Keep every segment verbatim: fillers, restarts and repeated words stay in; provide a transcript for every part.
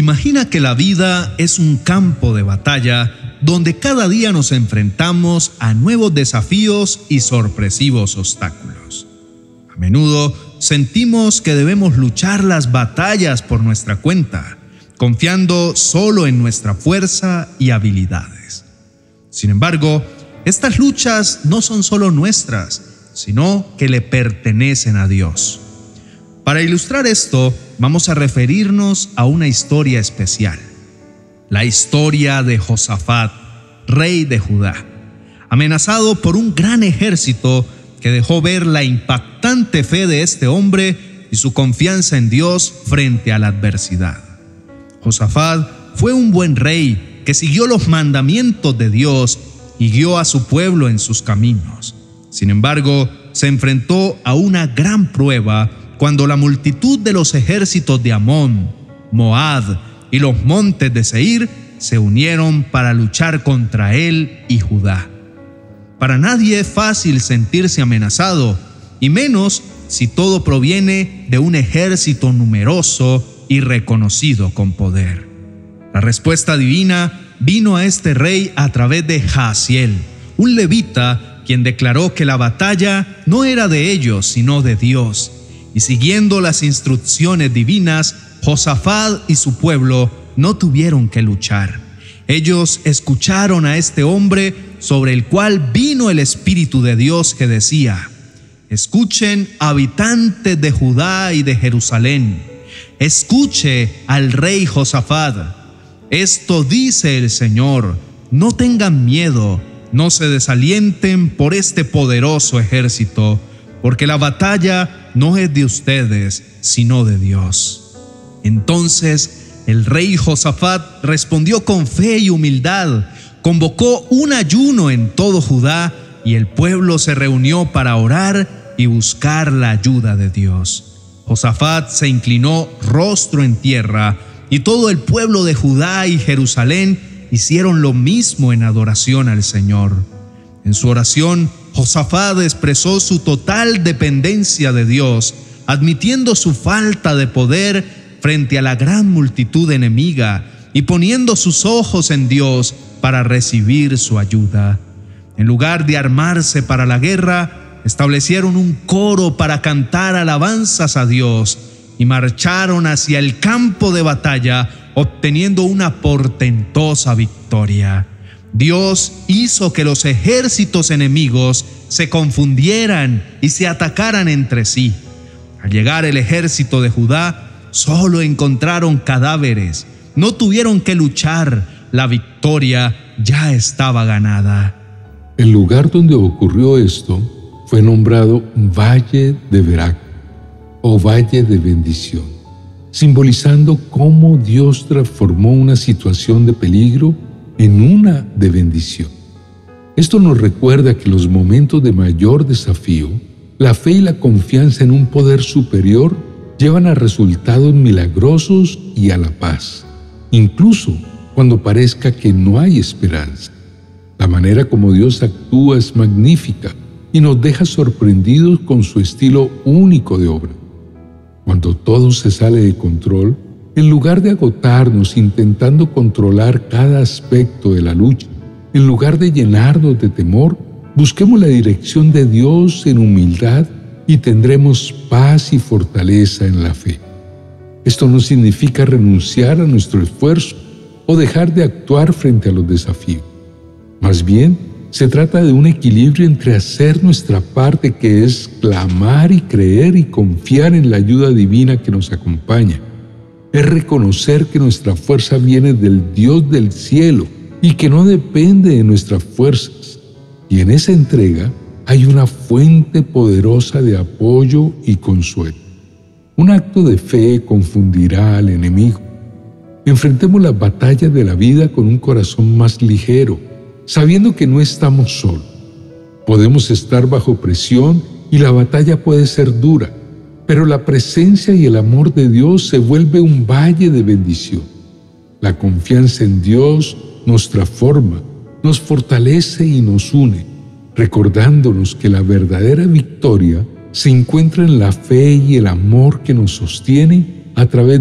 Imagina que la vida es un campo de batalla donde cada día nos enfrentamos a nuevos desafíos y sorpresivos obstáculos. A menudo sentimos que debemos luchar las batallas por nuestra cuenta, confiando solo en nuestra fuerza y habilidades. Sin embargo, estas luchas no son solo nuestras, sino que le pertenecen a Dios. Para ilustrar esto, vamos a referirnos a una historia especial, la historia de Josafat, rey de Judá, amenazado por un gran ejército que dejó ver la impactante fe de este hombre y su confianza en Dios frente a la adversidad. Josafat fue un buen rey que siguió los mandamientos de Dios y guió a su pueblo en sus caminos. Sin embargo, se enfrentó a una gran prueba cuando la multitud de los ejércitos de Amón, Moab y los montes de Seir se unieron para luchar contra él y Judá. Para nadie es fácil sentirse amenazado, y menos si todo proviene de un ejército numeroso y reconocido con poder. La respuesta divina vino a este rey a través de Jaasiel, un levita, quien declaró que la batalla no era de ellos, sino de Dios. Y siguiendo las instrucciones divinas, Josafat y su pueblo no tuvieron que luchar. Ellos escucharon a este hombre sobre el cual vino el Espíritu de Dios que decía: escuchen, habitantes de Judá y de Jerusalén, escuche al rey Josafat. Esto dice el Señor: no tengan miedo, no se desalienten por este poderoso ejército, porque la batalla no es de ustedes, sino de Dios. Entonces el rey Josafat respondió con fe y humildad, convocó un ayuno en todo Judá y el pueblo se reunió para orar y buscar la ayuda de Dios. Josafat se inclinó rostro en tierra y todo el pueblo de Judá y Jerusalén hicieron lo mismo en adoración al Señor. En su oración, Josafat expresó su total dependencia de Dios, admitiendo su falta de poder frente a la gran multitud enemiga y poniendo sus ojos en Dios para recibir su ayuda. En lugar de armarse para la guerra, establecieron un coro para cantar alabanzas a Dios y marcharon hacia el campo de batalla, obteniendo una portentosa victoria. Dios hizo que los ejércitos enemigos se confundieran y se atacaran entre sí. Al llegar el ejército de Judá, solo encontraron cadáveres. No tuvieron que luchar. La victoria ya estaba ganada. El lugar donde ocurrió esto fue nombrado Valle de Berak, o Valle de Bendición, simbolizando cómo Dios transformó una situación de peligro en una de bendición. Esto nos recuerda que en los momentos de mayor desafío, la fe y la confianza en un poder superior llevan a resultados milagrosos y a la paz, incluso cuando parezca que no hay esperanza. La manera como Dios actúa es magnífica y nos deja sorprendidos con su estilo único de obra. Cuando todo se sale de control, en lugar de agotarnos intentando controlar cada aspecto de la lucha, en lugar de llenarnos de temor, busquemos la dirección de Dios en humildad y tendremos paz y fortaleza en la fe. Esto no significa renunciar a nuestro esfuerzo o dejar de actuar frente a los desafíos. Más bien, se trata de un equilibrio entre hacer nuestra parte, que es clamar y creer y confiar en la ayuda divina que nos acompaña. Es reconocer que nuestra fuerza viene del Dios del cielo y que no depende de nuestras fuerzas. Y en esa entrega hay una fuente poderosa de apoyo y consuelo. Un acto de fe confundirá al enemigo. Enfrentemos las batallas de la vida con un corazón más ligero, sabiendo que no estamos solos. Podemos estar bajo presión y la batalla puede ser dura, pero la presencia y el amor de Dios se vuelve un valle de bendición. La confianza en Dios nos transforma, nos fortalece y nos une, recordándonos que la verdadera victoria se encuentra en la fe y el amor que nos sostiene a través de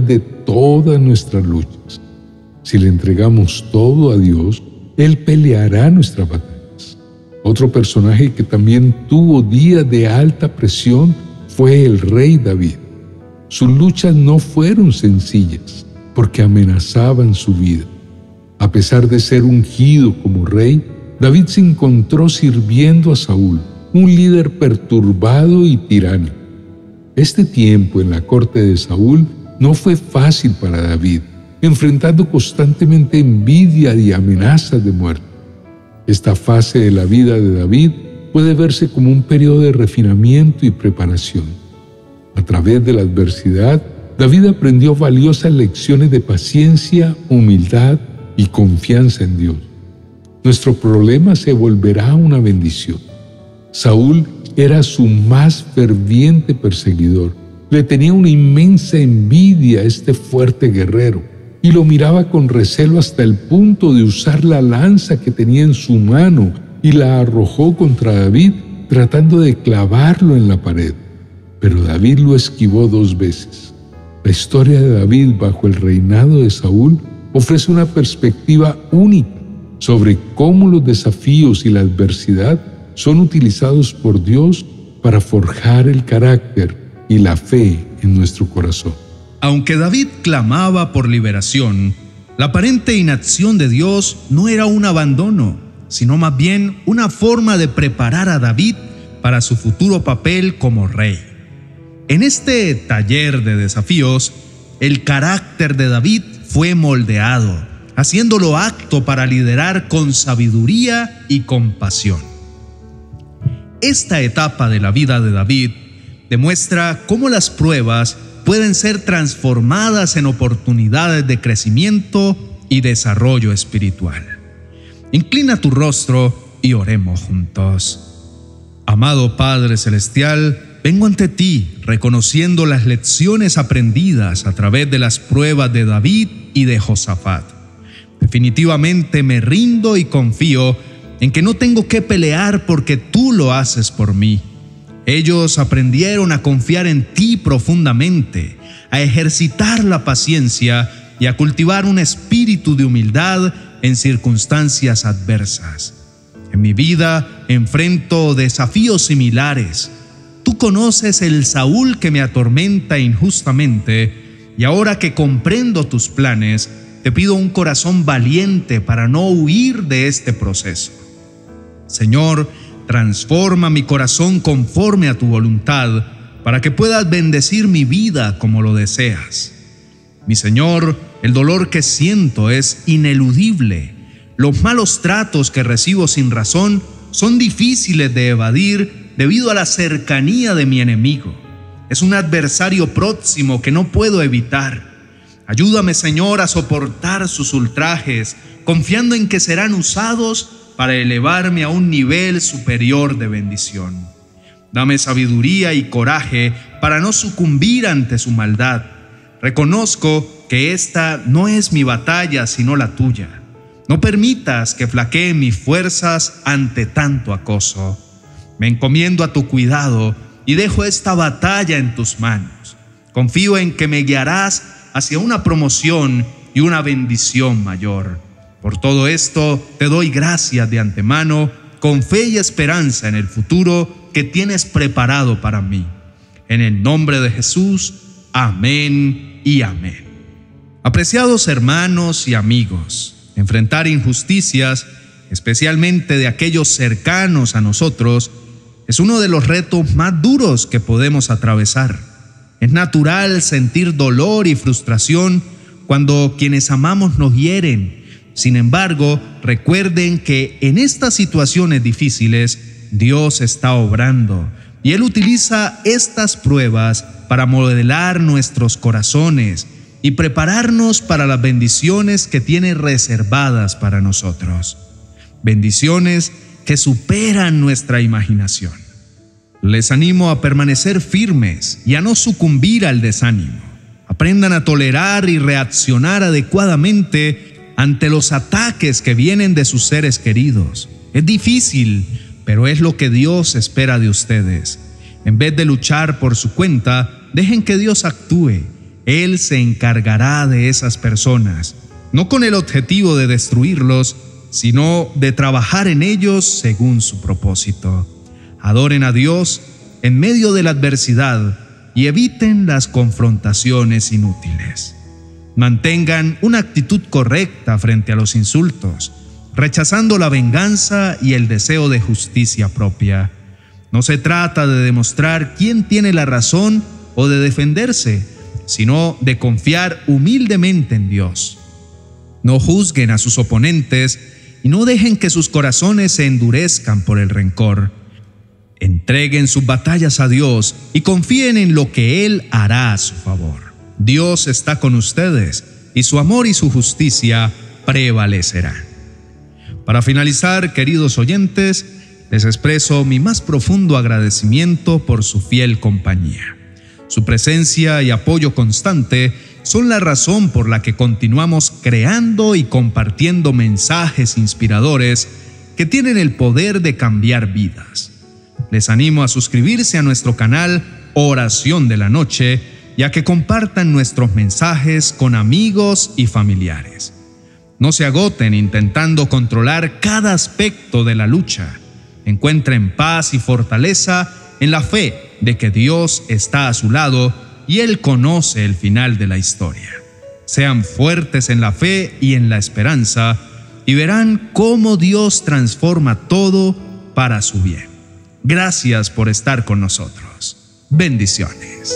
todas nuestras luchas. Si le entregamos todo a Dios, Él peleará nuestras batallas. Otro personaje que también tuvo días de alta presión fue el rey David. Sus luchas no fueron sencillas porque amenazaban su vida. A pesar de ser ungido como rey, David se encontró sirviendo a Saúl, un líder perturbado y tiránico. Este tiempo en la corte de Saúl no fue fácil para David, enfrentando constantemente envidia y amenazas de muerte. Esta fase de la vida de David puede verse como un periodo de refinamiento y preparación. A través de la adversidad, David aprendió valiosas lecciones de paciencia, humildad y confianza en Dios. Nuestro problema se volverá una bendición. Saúl era su más ferviente perseguidor. Le tenía una inmensa envidia a este fuerte guerrero y lo miraba con recelo hasta el punto de usar la lanza que tenía en su mano y la arrojó contra David, tratando de clavarlo en la pared. Pero David lo esquivó dos veces. La historia de David bajo el reinado de Saúl ofrece una perspectiva única sobre cómo los desafíos y la adversidad son utilizados por Dios para forjar el carácter y la fe en nuestro corazón. Aunque David clamaba por liberación, la aparente inacción de Dios no era un abandono, sino más bien una forma de preparar a David para su futuro papel como rey. En este taller de desafíos, el carácter de David fue moldeado, haciéndolo apto para liderar con sabiduría y compasión. Esta etapa de la vida de David demuestra cómo las pruebas pueden ser transformadas en oportunidades de crecimiento y desarrollo espiritual. Inclina tu rostro y oremos juntos. Amado Padre Celestial, vengo ante ti reconociendo las lecciones aprendidas a través de las pruebas de David y de Josafat. Definitivamente me rindo y confío en que no tengo que pelear porque tú lo haces por mí. Ellos aprendieron a confiar en ti profundamente, a ejercitar la paciencia y a cultivar un espíritu de humildad en circunstancias adversas. En mi vida enfrento desafíos similares. Tú conoces el Saúl que me atormenta injustamente, y ahora que comprendo tus planes, te pido un corazón valiente para no huir de este proceso. Señor, transforma mi corazón conforme a tu voluntad, para que puedas bendecir mi vida como lo deseas. Mi Señor, el dolor que siento es ineludible. Los malos tratos que recibo sin razón son difíciles de evadir debido a la cercanía de mi enemigo. Es un adversario próximo que no puedo evitar. Ayúdame, Señor, a soportar sus ultrajes, confiando en que serán usados para elevarme a un nivel superior de bendición. Dame sabiduría y coraje para no sucumbir ante su maldad. Reconozco que esta no es mi batalla, sino la tuya. No permitas que flaqueen mis fuerzas ante tanto acoso. Me encomiendo a tu cuidado y dejo esta batalla en tus manos. Confío en que me guiarás hacia una promoción y una bendición mayor. Por todo esto, te doy gracias de antemano, con fe y esperanza en el futuro que tienes preparado para mí. En el nombre de Jesús, amén y amén. Apreciados hermanos y amigos, enfrentar injusticias, especialmente de aquellos cercanos a nosotros, es uno de los retos más duros que podemos atravesar. Es natural sentir dolor y frustración cuando quienes amamos nos hieren. Sin embargo, recuerden que en estas situaciones difíciles, Dios está obrando y Él utiliza estas pruebas para modelar nuestros corazones y prepararnos para las bendiciones que tiene reservadas para nosotros. Bendiciones que superan nuestra imaginación. Les animo a permanecer firmes y a no sucumbir al desánimo. Aprendan a tolerar y reaccionar adecuadamente ante los ataques que vienen de sus seres queridos. Es difícil, pero es lo que Dios espera de ustedes. En vez de luchar por su cuenta, dejen que Dios actúe. Él se encargará de esas personas, no con el objetivo de destruirlos, sino de trabajar en ellos según su propósito. Adoren a Dios en medio de la adversidad y eviten las confrontaciones inútiles. Mantengan una actitud correcta frente a los insultos, rechazando la venganza y el deseo de justicia propia. No se trata de demostrar quién tiene la razón o de defenderse, sino de confiar humildemente en Dios. No juzguen a sus oponentes y no dejen que sus corazones se endurezcan por el rencor. Entreguen sus batallas a Dios y confíen en lo que Él hará a su favor. Dios está con ustedes y su amor y su justicia prevalecerán. Para finalizar, queridos oyentes, les expreso mi más profundo agradecimiento por su fiel compañía. Su presencia y apoyo constante son la razón por la que continuamos creando y compartiendo mensajes inspiradores que tienen el poder de cambiar vidas. Les animo a suscribirse a nuestro canal Oración de la Noche y a que compartan nuestros mensajes con amigos y familiares. No se agoten intentando controlar cada aspecto de la lucha. Encuentren paz y fortaleza en la fe de que Dios está a su lado y Él conoce el final de la historia. Sean fuertes en la fe y en la esperanza y verán cómo Dios transforma todo para su bien. Gracias por estar con nosotros. Bendiciones.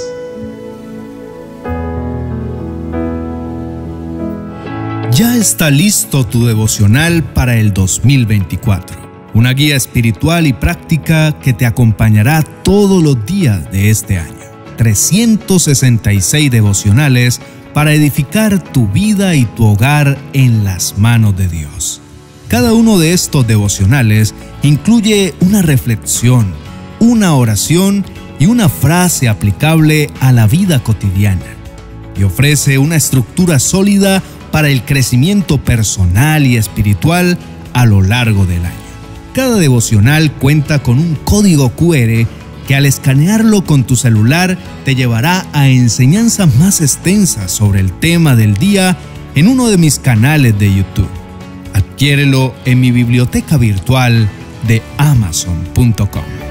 Ya está listo tu devocional para el dos mil veinticuatro. Una guía espiritual y práctica que te acompañará todos los días de este año. trescientos sesenta y seis devocionales para edificar tu vida y tu hogar en las manos de Dios. Cada uno de estos devocionales incluye una reflexión, una oración y una frase aplicable a la vida cotidiana, y ofrece una estructura sólida para el crecimiento personal y espiritual a lo largo del año. Cada devocional cuenta con un código cu erre que al escanearlo con tu celular te llevará a enseñanzas más extensas sobre el tema del día en uno de mis canales de YouTube. Adquiérelo en mi biblioteca virtual de amazon punto com.